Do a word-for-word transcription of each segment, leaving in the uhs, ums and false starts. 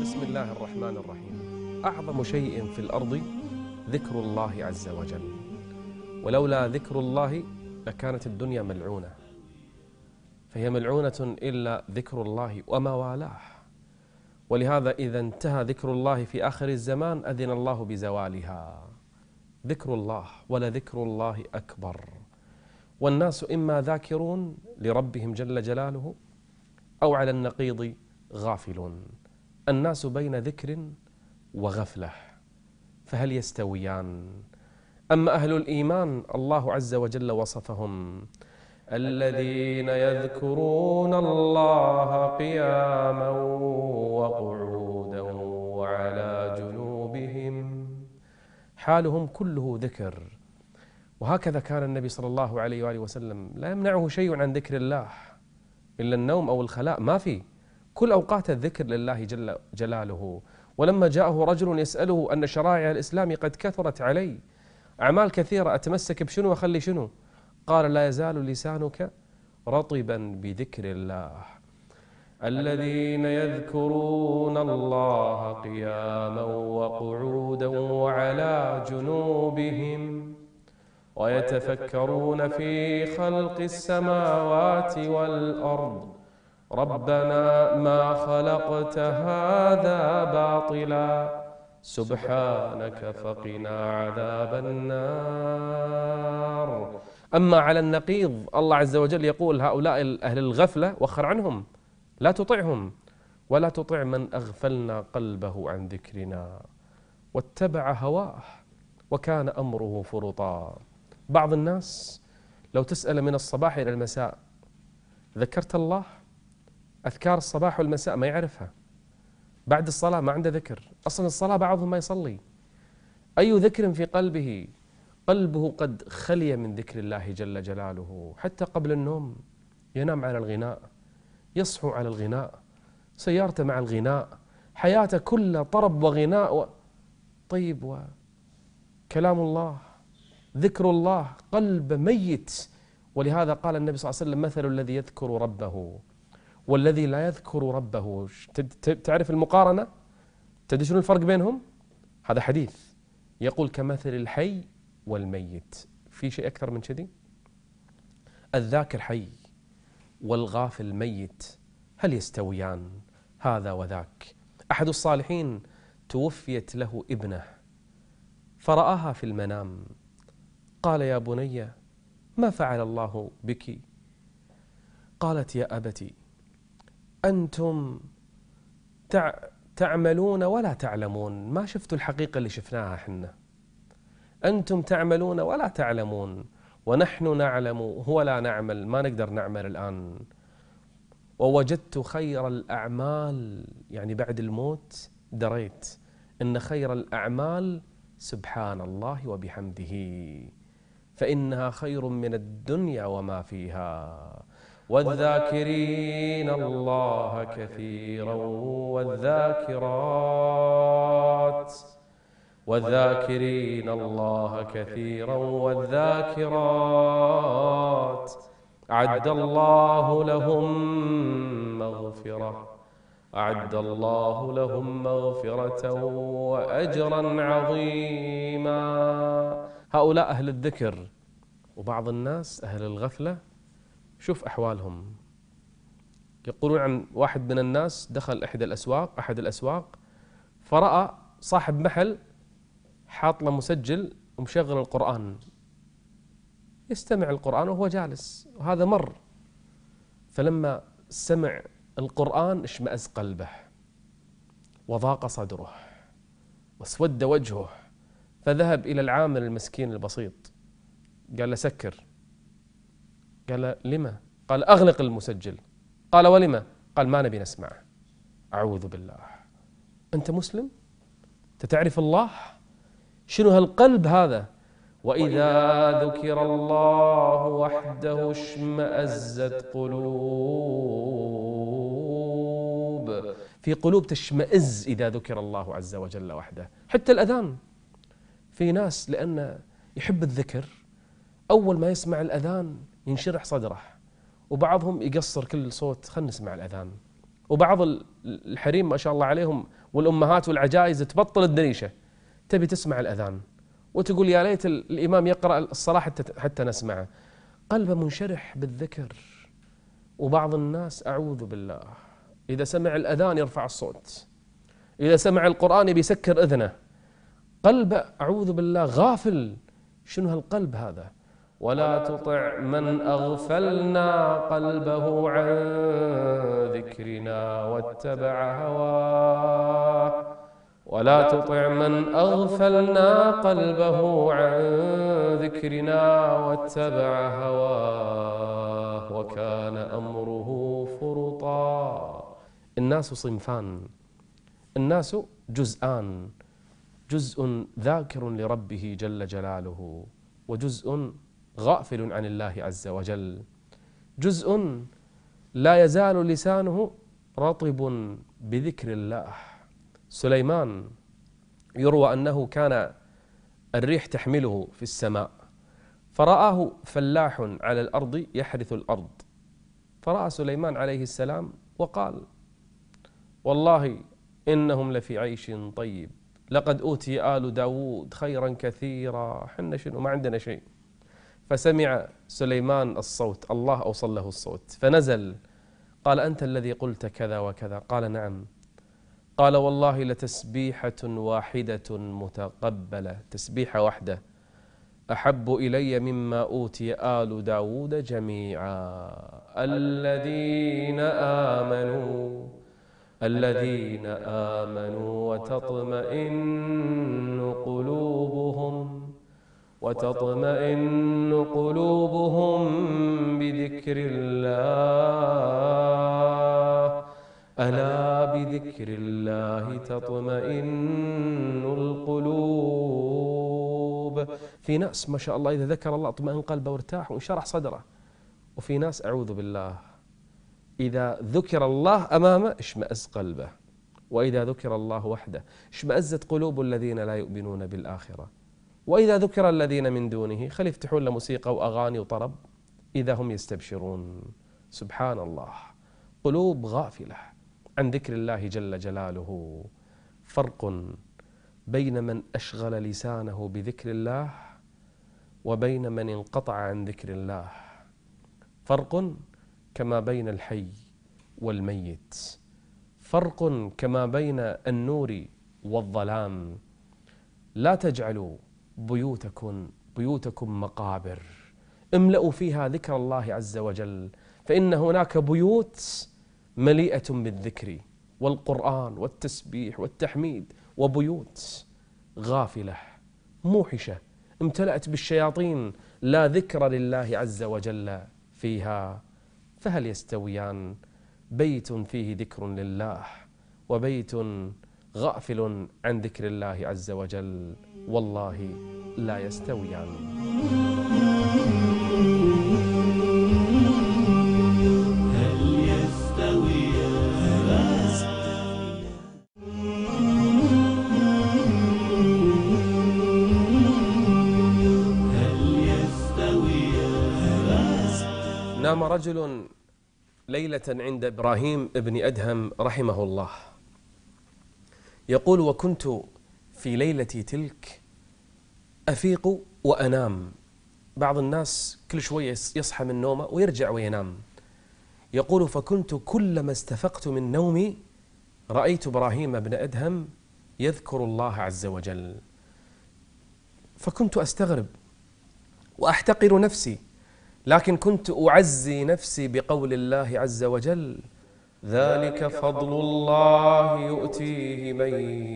بسم الله الرحمن الرحيم. أعظم شيء في الأرض ذكر الله عز وجل، ولولا ذكر الله لكانت الدنيا ملعونة، فهي ملعونة إلا ذكر الله وما والاه. ولهذا إذا انتهى ذكر الله في آخر الزمان أذن الله بزوالها. ذكر الله ولذكر الله أكبر. والناس إما ذاكرون لربهم جل جلاله أو على النقيض غافلون. الناس بين ذكر وغفلة، فهل يستويان؟ أما أهل الإيمان الله عز وجل وصفهم: الذين يذكرون الله قياما وقعودا وعلى جنوبهم، حالهم كله ذكر. وهكذا كان النبي صلى الله عليه وآله وسلم لا يمنعه شيء عن ذكر الله إلا النوم أو الخلاء، ما في، كل أوقات الذكر لله جل جلاله. ولما جاءه رجل يسأله أن شرائع الإسلام قد كثرت علي، أعمال كثيرة أتمسك بشنو وأخلي شنو؟ قال: لا يزال لسانك رطبا بذكر الله. الذين يذكرون الله قياما وقعودا وعلى جنوبهم ويتفكرون في خلق السماوات والأرض ربنا ما خلقت هذا باطلا سبحانك فقنا عذاب النار. أما على النقيض الله عز وجل يقول: هؤلاء أهل الغفلة وخر عنهم، لا تطعهم ولا تطع من أغفلنا قلبه عن ذكرنا واتبع هواه وكان أمره فرطا. بعض الناس لو تسأل من الصباح إلى المساء ذكرت الله؟ أذكار الصباح والمساء ما يعرفها، بعد الصلاة ما عنده ذكر، أصلا الصلاة بعضهم ما يصلي. أي ذكر في قلبه؟ قلبه قد خلي من ذكر الله جل جلاله. حتى قبل النوم ينام على الغناء، يصحو على الغناء، سيارته مع الغناء، حياته كلها طرب وغناء و... طيب، وكلام الله ذكر الله قلب ميت. ولهذا قال النبي صلى الله عليه وسلم: مثل الذي يذكر ربه والذي لا يذكر ربه. تعرف المقارنة؟ تدري شنو الفرق بينهم؟ هذا حديث يقول: كمثل الحي والميت. في شيء أكثر من كذي؟ الذاكر حي والغافل ميت، هل يستويان؟ هذا وذاك. أحد الصالحين توفيت له ابنه فرآها في المنام، قال: يا بني ما فعل الله بك؟ قالت: يا أبتي أنتم تعملون ولا تعلمون، ما شفتوا الحقيقة اللي شفناها حنا. أنتم تعملون ولا تعلمون ونحن نعلم ولا نعمل، ما نقدر نعمل الآن. ووجدت خير الأعمال، يعني بعد الموت دريت إن خير الأعمال سبحان الله وبحمده، فإنها خير من الدنيا وما فيها. والذاكرين الله كثيرا والذاكرات والذاكرين الله كثيرا والذاكرات أعد الله لهم مغفرة أعد الله لهم مغفرة وأجرا عظيما. هؤلاء أهل الذكر. وبعض الناس أهل الغفلة شوف أحوالهم. يقولون عن واحد من الناس دخل إحدى الأسواق أحد الأسواق فرأى صاحب محل حاط له مسجل ومشغل القرآن، يستمع القرآن وهو جالس، وهذا مر. فلما سمع القرآن اشمأز قلبه وضاق صدره واسود وجهه، فذهب إلى العامل المسكين البسيط قال له: سكر. قال له: لما؟ قال: أغلق المسجل. قال: ولما؟ قال: ما نبي نسمع. أعوذ بالله. أنت مسلم؟ تتعرف الله؟ شنو هالقلب هذا؟ وإذا ذكر الله وحده اشمأزت قلوب. في قلوب تشمئز إذا ذكر الله عز وجل وحده. حتى الأذان، في ناس لأنه يحب الذكر أول ما يسمع الأذان ينشرح صدره، وبعضهم يقصر كل صوت، خلنا نسمع الأذان. وبعض الحريم ما شاء الله عليهم والأمهات والعجائز تبطل الدريشة، تبي تسمع الأذان وتقول يا ليت الإمام يقرأ الصلاة حتى, حتى نسمعه. قلبه منشرح بالذكر. وبعض الناس أعوذ بالله إذا سمع الأذان يرفع الصوت، إذا سمع القرآن بيسكر إذنه، قلبه أعوذ بالله غافل. شنو هالقلب هذا؟ ولا تطع من أغفلنا قلبه عن ذكرنا واتبع هواه ولا تطع من أغفلنا قلبه عن ذكرنا واتبع هواه وكان أمره فرطا. الناس صنفان، الناس جزءان، جزء ذاكر لربه جل جلاله وجزء غافل عن الله عز وجل، جزء لا يزال لسانه رطب بذكر الله. سليمان يروى أنه كان الريح تحمله في السماء، فرآه فلاح على الأرض يحرث الأرض، فرأى سليمان عليه السلام وقال والله إنهم لفي عيش طيب، لقد أوتي آل داود خيرا كثيرا، حنا شنو ما عندنا شيء. فسمع سليمان الصوت، الله أوصل له الصوت فنزل قال أنت الذي قلت كذا وكذا؟ قال نعم. قال والله لتسبيحة واحدة متقبلة، تسبيحة واحدة أحب إلي مما أوتي آل داود جميعا. الذين آمنوا الذين آمنوا وتطمئن قلوبهم وتطمئن قلوبهم بذكر الله ألا بذكر الله تطمئن القلوب. في ناس ما شاء الله إذا ذكر الله اطمئن قلبه وارتاح وانشرح صدره، وفي ناس أعوذ بالله إذا ذكر الله أمامه اشمأز قلبه، وإذا ذكر الله وحده اشمأزت قلوب الذين لا يؤمنون بالآخرة، وإذا ذكر الذين من دونه خل يفتحون له موسيقى وأغاني وطرب إذا هم يستبشرون. سبحان الله، قلوب غافلة عن ذكر الله جل جلاله. فرق بين من أشغل لسانه بذكر الله وبين من انقطع عن ذكر الله. فرق كما بين الحي والميت، فرق كما بين النور والظلام. لا تجعلوا بيوتكم بيوتكم مقابر، املأوا فيها ذكر الله عز وجل، فإن هناك بيوت مليئة بالذكر والقرآن والتسبيح والتحميد، وبيوت غافلة موحشة امتلأت بالشياطين لا ذكر لله عز وجل فيها. فهل يستويان؟ بيت فيه ذكر لله وبيت غافل عن ذكر الله عز وجل، والله لا يستويان. هل يستويان؟ هل يستويان؟ نام رجل ليلة عند إبراهيم ابن أدهم رحمه الله، يقول وكنت في ليلتي تلك أفيق وأنام. بعض الناس كل شوية يصحى من نومه ويرجع وينام. يقول فكنت كلما استفقت من نومي رأيت إبراهيم بن أدهم يذكر الله عز وجل، فكنت أستغرب وأحتقر نفسي، لكن كنت أعزي نفسي بقول الله عز وجل ذلك فضل الله يؤتيه من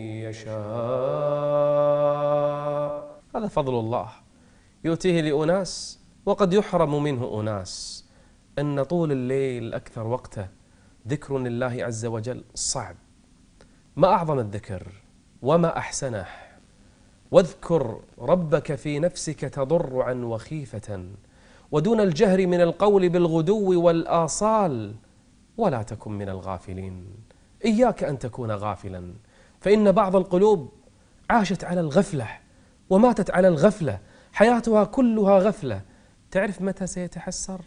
يشاء. هذا فضل الله يؤتيه لأناس وقد يحرم منه أناس. أن طول الليل أكثر وقته ذكر لله عز وجل صعب. ما أعظم الذكر وما أحسنه. واذكر ربك في نفسك تضرعا وخيفة ودون الجهر من القول بالغدو والآصال ولا تكن من الغافلين. إياك أن تكون غافلا، فإن بعض القلوب عاشت على الغفلة وماتت على الغفلة، حياتها كلها غفلة. تعرف متى سيتحسر؟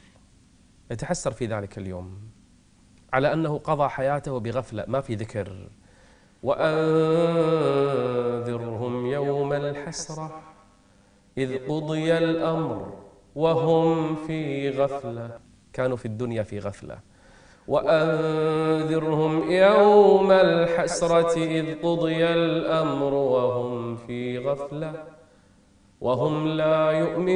يتحسر في ذلك اليوم على أنه قضى حياته بغفلة، ما في ذكر. وأنذرهم يوم الحسرة إذ قضي الأمر وهم في غفلة. كانوا في الدنيا في غفلة. وأنذرهم يوم الحسرة إذ قضي الأمر وهم في غفلة وهم لا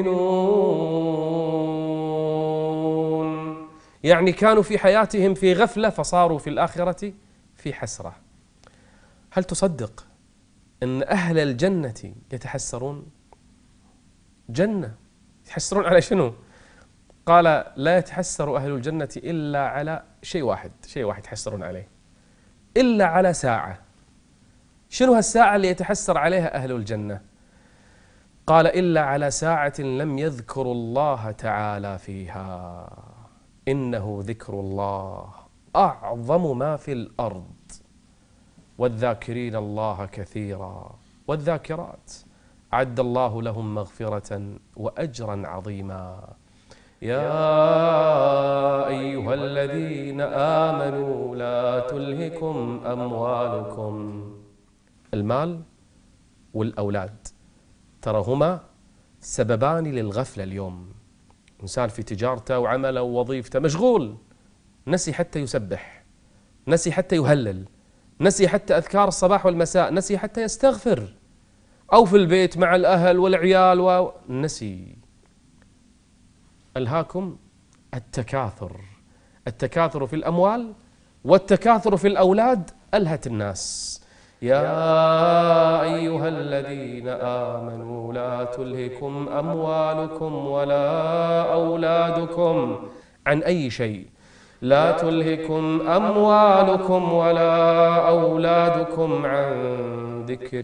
يؤمنون. يعني كانوا في حياتهم في غفلة فصاروا في الآخرة في حسرة. هل تصدق أن أهل الجنة يتحسرون؟ جنة يتحسرون على شنو؟ قال لا يتحسر أهل الجنة إلا على شيء واحد، شيء واحد يتحسرون عليه، إلا على ساعة. شنو هالساعة اللي يتحسر عليها أهل الجنة؟ قال إلا على ساعة لم يذكروا الله تعالى فيها، إنه ذكر الله أعظم ما في الأرض، والذاكرين الله كثيرا والذاكرات أعد الله لهم مغفرة وأجرا عظيما. يا أيها الذين آمنوا لا تلهكم أموالكم. المال والأولاد ترى هما سببان للغفلة اليوم. إنسان في تجارته وعمله ووظيفته مشغول، نسي حتى يسبح، نسي حتى يهلل، نسي حتى أذكار الصباح والمساء، نسي حتى يستغفر، أو في البيت مع الأهل والعيال ونسي. ألهاكم التكاثر، التكاثر في الأموال والتكاثر في الأولاد ألهت الناس. يا أيها الذين آمنوا لا تلهكم أموالكم ولا أولادكم عن أي شيء، لا تلهكم أموالكم ولا أولادكم عن ذكر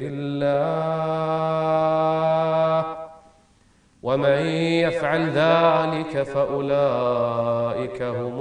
الله ومن يفعل ذلك فأولئك هم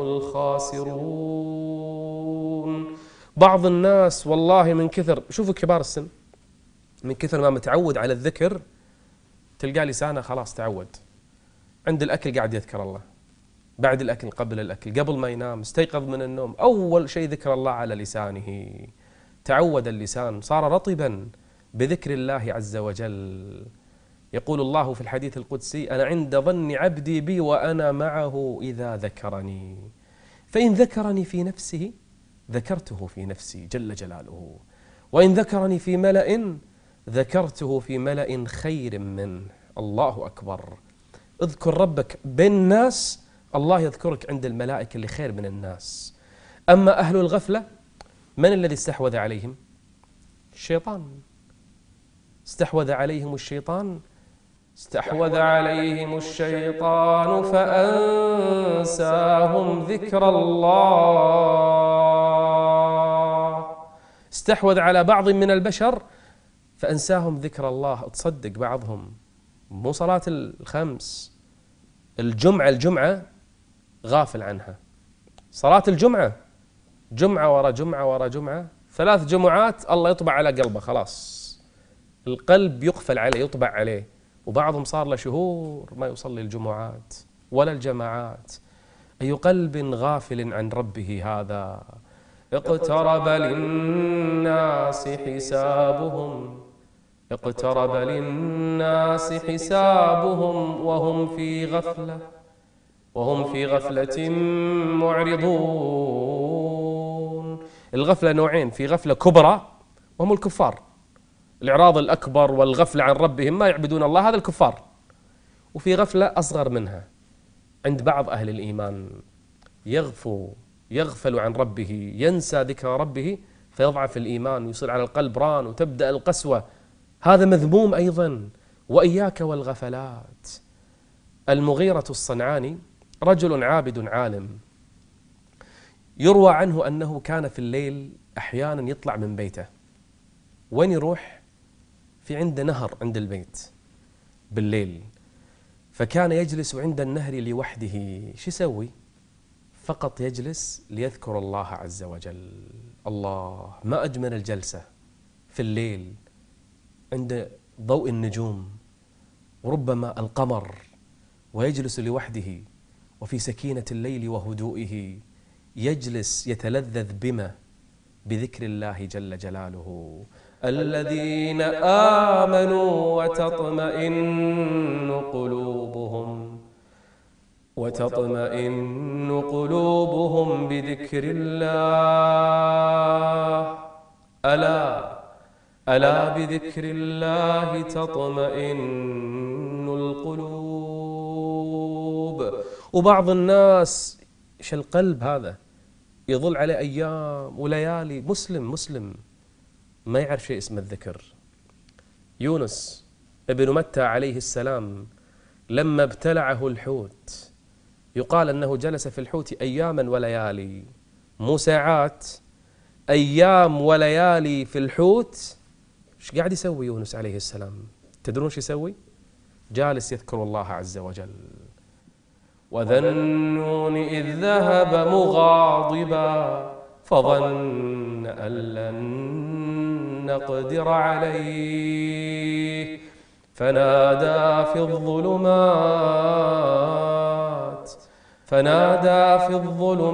الخاسرون. بعض الناس والله من كثر، شوفوا كبار السن، من كثر ما متعود على الذكر تلقى لسانه خلاص تعود، عند الأكل قاعد يذكر الله، بعد الأكل، قبل الأكل، قبل ما ينام، استيقظ من النوم، أول شيء ذكر الله على لسانه. تعود اللسان، صار رطبا بذكر الله عز وجل. يقول الله في الحديث القدسي: أنا عند ظن عبدي بي وأنا معه إذا ذكرني، فإن ذكرني في نفسه ذكرته في نفسي جل جلاله، وإن ذكرني في ملأ ذكرته في ملأ خير منه. الله أكبر. اذكر ربك بين الناس، الله يذكرك عند الملائكة اللي خير من الناس. أما أهل الغفلة من الذي استحوذ عليهم؟ الشيطان. استحوذ عليهم الشيطان استحوذ عليهم الشيطان فأنساهم ذكر الله. استحوذ على بعض من البشر فأنساهم ذكر الله. تصدق بعضهم مو صلاة الخمس، الجمعة الجمعة غافل عنها. صلاة الجمعة جمعة ورا جمعة ورا جمعة، ثلاث جمعات الله يطبع على قلبه، خلاص القلب يقفل عليه، يطبع عليه. وبعضهم صار له شهور ما يصلي الجمعات ولا الجماعات. أي قلب غافل عن ربه هذا. اقترب للناس حسابهم اقترب للناس حسابهم وهم في غفلة وهم في غفلة معرضون. الغفلة نوعين: في غفلة كبرى وهم الكفار، الإعراض الأكبر والغفلة عن ربهم، ما يعبدون الله، هذا الكفار. وفي غفلة أصغر منها عند بعض أهل الإيمان، يغفو يغفل عن ربه، ينسى ذكر ربه فيضعف الإيمان ويصير على القلب ران وتبدأ القسوة. هذا مذموم أيضا. وإياك والغفلات. المغيرة الصنعاني رجل عابد عالم، يروى عنه أنه كان في الليل أحيانا يطلع من بيته. وين يروح؟ في عند نهر عند البيت بالليل، فكان يجلس عند النهر لوحده. شو يسوي؟ فقط يجلس ليذكر الله عز وجل. الله، ما أجمل الجلسة في الليل عند ضوء النجوم وربما القمر، ويجلس لوحده وفي سكينة الليل وهدوئه، يجلس يتلذذ بما بذكر الله جل جلاله. الذين آمنوا وتطمئن قلوبهم وتطمئن قلوبهم بذكر الله. ألا ألا بذكر الله تطمئن القلوب. وبعض الناس ايش القلب هذا يظل عليه أيام وليالي، مسلم مسلم ما يعرف شيء اسمه الذكر. يونس ابن متى عليه السلام لما ابتلعه الحوت يقال أنه جلس في الحوت أياما وليالي، مو ساعات، أيام وليالي في الحوت. ايش قاعد يسوي يونس عليه السلام؟ تدرون ايش يسوي؟ جالس يذكر الله عز وجل. وذا النون إذ ذهب مغاضبا فظن أن لن نقدر عليه فنادى في الظلمات فنادى في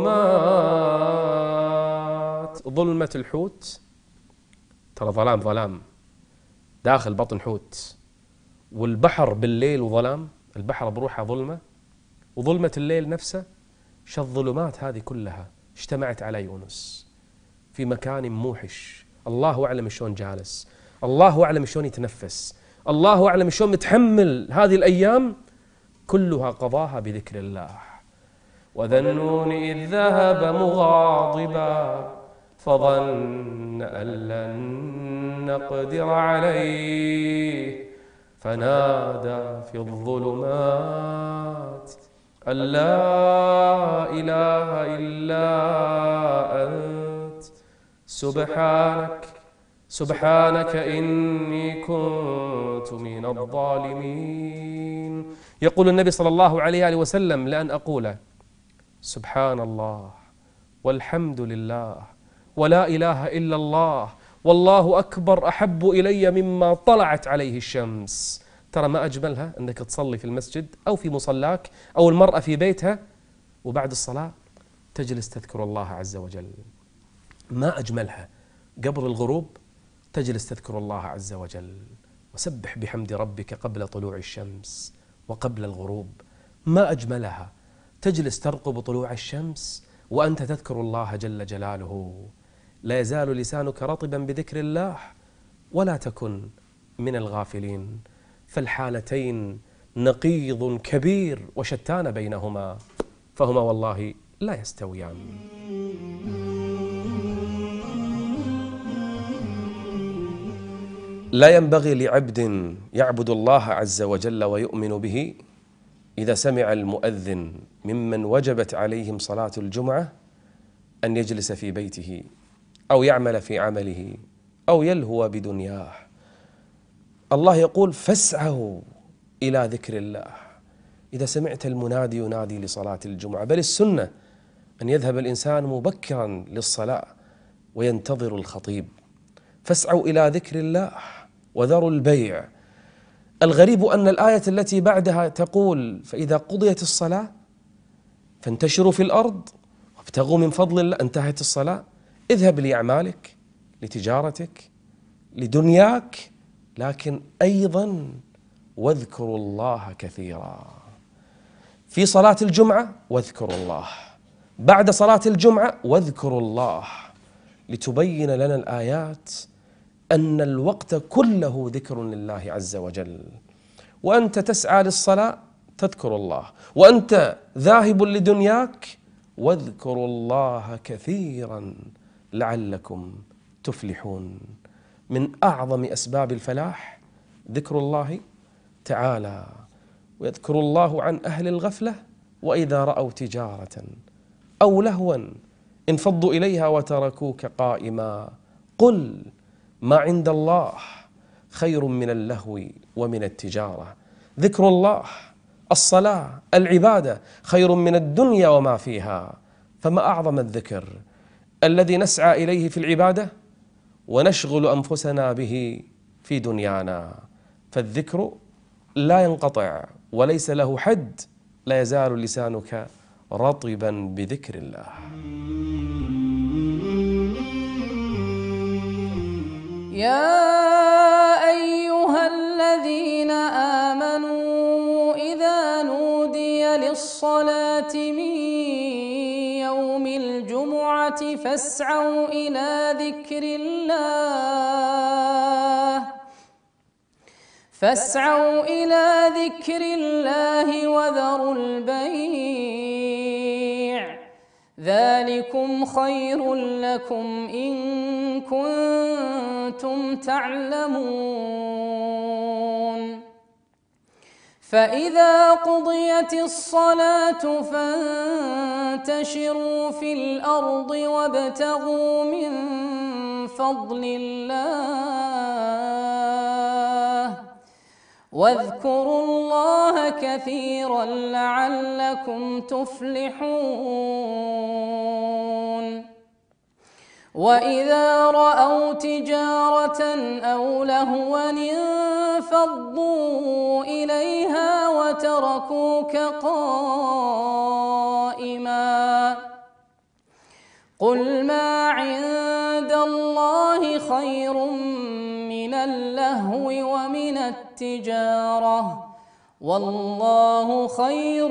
الظلمات. ظلمة الحوت ترى ظلام ظلام داخل بطن حوت، والبحر بالليل وظلام، البحر بروحه ظلمة، وظلمة الليل نفسه. ش الظلمات هذه كلها اجتمعت على يونس في مكان موحش. الله أعلم شلون جالس، الله أعلم شلون يتنفس، الله أعلم شلون متحمل هذه الأيام كلها قضاها بذكر الله. وذا النون إذ ذهب مغاضبا فظن أن لن نقدر عليه فنادى في الظلمات أن لا إله إلا أنت سبحانك سبحانك إني كنت من الظالمين. يقول النبي صلى الله عليه وسلم: لأن أقول سبحان الله والحمد لله ولا إله إلا الله والله أكبر أحب إلي مما طلعت عليه الشمس. ترى ما أجملها أنك تصلي في المسجد أو في مصلاك أو المرأة في بيتها وبعد الصلاة تجلس تذكر الله عز وجل. ما أجملها قبل الغروب تجلس تذكر الله عز وجل. وسبح بحمد ربك قبل طلوع الشمس وقبل الغروب. ما أجملها تجلس ترقب طلوع الشمس وأنت تذكر الله جل جلاله. لا يزال لسانك رطبا بذكر الله ولا تكن من الغافلين. فالحالتين نقيض كبير وشتان بينهما، فهما والله لا يستويان. لا ينبغي لعبد يعبد الله عز وجل ويؤمن به إذا سمع المؤذن ممن وجبت عليهم صلاة الجمعة أن يجلس في بيته أو يعمل في عمله أو يلهو بدنياه. الله يقول: فاسعوا إلى ذكر الله. إذا سمعت المنادي ينادي لصلاة الجمعة، بل السنة أن يذهب الإنسان مبكرا للصلاة وينتظر الخطيب. فاسعوا إلى ذكر الله وذروا البيع. الغريب أن الآية التي بعدها تقول: فإذا قضيت الصلاة فانتشروا في الأرض وابتغوا من فضل الله. انتهت الصلاة، اذهب لأعمالك، لتجارتك، لدنياك، لكن أيضا واذكروا الله كثيرا. في صلاة الجمعة واذكروا الله، بعد صلاة الجمعة واذكروا الله، لتبين لنا الآيات أن الوقت كله ذكر لله عز وجل. وأنت تسعى للصلاة تذكر الله، وأنت ذاهب لدنياك واذكروا الله كثيرا لعلكم تفلحون. من أعظم أسباب الفلاح ذكر الله تعالى. ويذكر الله عن أهل الغفلة وإذا رأوا تجارة أو لهوا انفضوا إليها وتركوك قائما. قل ما عند الله خير من اللهو ومن التجارة. ذكر الله، الصلاة، العبادة خير من الدنيا وما فيها. فما أعظم الذكر الذي نسعى إليه في العبادة ونشغل أنفسنا به في دنيانا. فالذكر لا ينقطع وليس له حد. لا يزال لسانك رطبا بذكر الله. يا أيها الذين آمنوا إذا نودي للصلاة من يوم الجمعة فاسعوا إلى ذكر الله فاسعوا إلى ذكر الله وذروا البيع ذلكم خير لكم إن كنتم تعلمون فإذا قضيت الصلاة فانتشروا في الأرض وابتغوا من فضل الله واذكروا الله كثيرا لعلكم تفلحون وإذا رأوا تجارة أو لهوا انفضوا إليها وتركوك قائما قل ما عند الله خير من اللهو ومن التجارة والله خير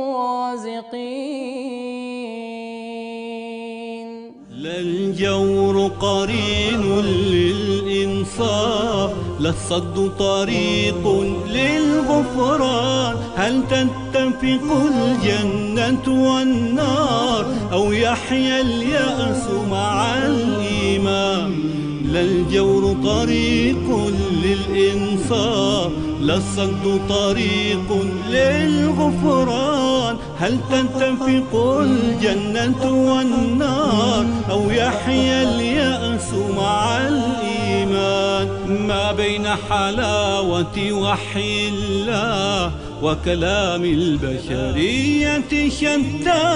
الرازقين. لا الجور قرين للإنصاف لا الصد طريق للغفران هل تتفق الجنة والنار أو يحيى اليأس مع الإيمان لا الجور طريق للإنصاف لا الصد طريق للغفران هل تتفق الجنة والنار أو يحيى اليأس مع الإيمان ما بين حلاوة وحي الله وكلام البشرية شتى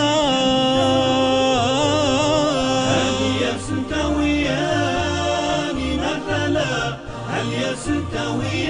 هل يستويان مثلا هل يستويان